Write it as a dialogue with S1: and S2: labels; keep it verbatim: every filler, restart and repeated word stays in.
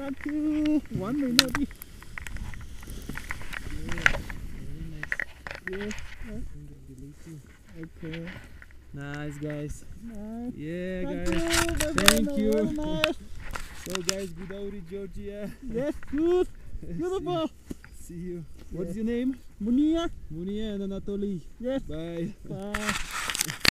S1: Thank you. One minute.
S2: Yeah, very nice.
S1: Yes. Okay.
S2: Nice, guys.
S1: Nice.
S2: Yeah,
S1: Thank
S2: guys.
S1: you.
S2: Thank you.
S1: Very nice.
S2: So, guys, Godavari, Georgia.
S1: Yes, good. Beautiful.
S2: See you.
S1: Yes.
S2: What's your name?
S1: Munia.
S2: Munia and Anatoly.
S1: Yes.
S2: Bye.
S1: Bye.